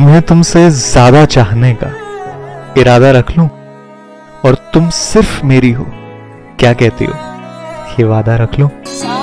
तुम्हें तुमसे ज्यादा चाहने का इरादा रख लूं और तुम सिर्फ मेरी हो, क्या कहती हो? ये वादा रख लूं?